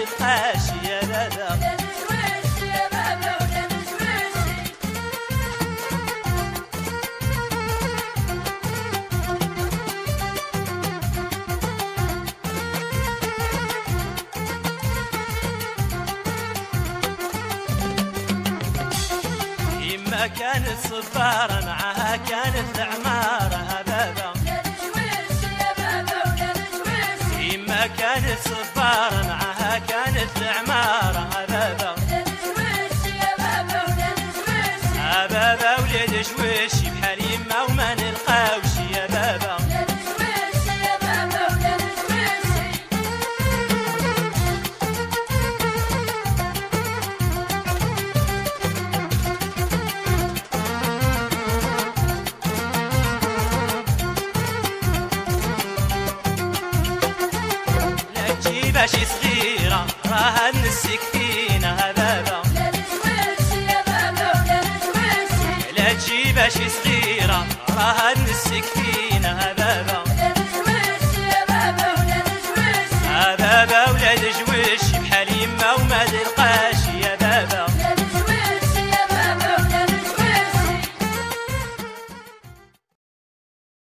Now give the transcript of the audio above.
تلقاش يا بابا يما كانت صبارة معاها كانت العمارة بابا يما كانت صبارة معاها كانت العمارة بابا بابا ولاد شويش بحال يما وما نلقاوش يا بابا ماشي صغيرة راها نسك فينا بابا لا تجيب ماشي صغيرة راها نسك فينا بابا بابا ولاد جويش بحال يما وما تلقاش